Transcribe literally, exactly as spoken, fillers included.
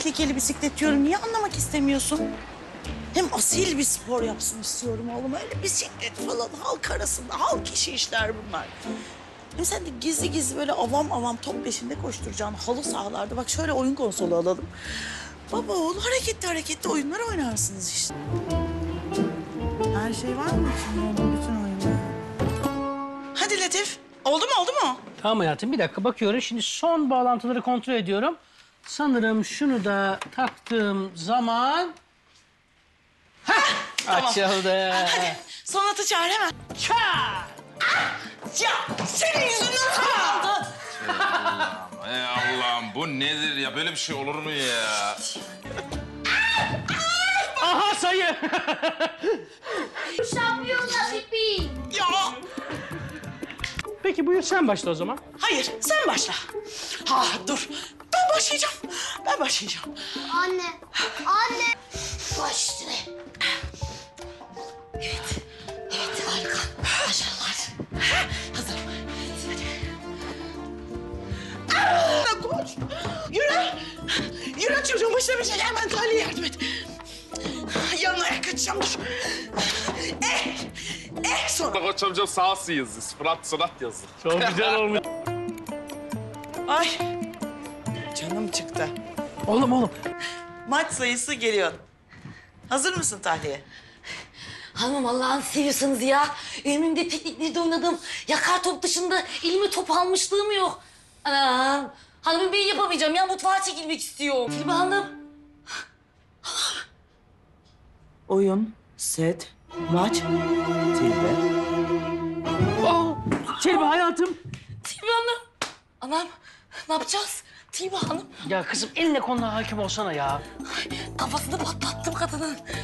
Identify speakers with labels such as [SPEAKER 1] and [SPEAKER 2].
[SPEAKER 1] tehlikeli bisiklet diyorum. Niye anlamak istemiyorsun? Hem asil bir spor yapsın istiyorum oğlum. Öyle bisiklet falan halk arasında, halk işi işler bunlar. Hem sen de gizli gizli böyle avam avam top peşinde koşturacaksın halı sahalarda. Bak şöyle oyun konsolu alalım. Baba oğul hareketli hareketli oyunlar oynarsınız işte. Her şey var mı içinde oğlum? Bütün oyunlar. Hadi Latif. Oldu mu oldu mu?
[SPEAKER 2] Tamam hayatım, bir dakika bakıyorum. Şimdi son bağlantıları kontrol ediyorum. Sanırım şunu da taktığım zaman... Hah,
[SPEAKER 1] tamam.
[SPEAKER 2] açıldı.
[SPEAKER 1] Hadi Sonat'ı çağır hemen.
[SPEAKER 2] Çağır!
[SPEAKER 1] Ya senin yüzünden kaldı.
[SPEAKER 3] Ey Allah'ım bu nedir ya? Böyle bir şey olur mu ya?
[SPEAKER 2] Aha sayı!
[SPEAKER 4] Şampiyonlar Pipi.
[SPEAKER 1] Ya
[SPEAKER 2] Peki buyur sen başla o zaman.
[SPEAKER 1] hayır sen başla. Ha dur. Ben başlayacağım. Ben başlayacağım.
[SPEAKER 4] Anne, anne. Başla.
[SPEAKER 1] Evet. Evet harika. Başarılar. Hazırım. Hadi. Aa, koş. Yürü. Yürü çocuğun başına bir şey hemen Talih'e yardım et. Yanına ayak kaçacağım dur. Eh. Eh sonra.
[SPEAKER 3] Koç amcam sağsı yazdı. Fırat Sanat yazdı.
[SPEAKER 2] Çok güzel olmuş.
[SPEAKER 1] Ay. Canım çıktı.
[SPEAKER 2] Oğlum oğlum.
[SPEAKER 1] Maç sayısı geliyor. Hazır mısın Tahliye?
[SPEAKER 5] Hanım Allah'ını seviyorsanız ya. Ömrümde pikniklerde oynadım. Yakar top dışında elime top almışlığım yok. Anam. Hanımım ben yapamayacağım ya. Mutfağa çekilmek istiyorum. Filmi Hanım.
[SPEAKER 1] Oyun, set, maç, tilbe.
[SPEAKER 2] Oh, Selma hayatım.
[SPEAKER 5] Filmi Hanım. Anam ne yapacağız? Filmi Hanım.
[SPEAKER 2] Ya kızım eline koluna hakim olsana ya.
[SPEAKER 5] Kafasını patlattım kadının.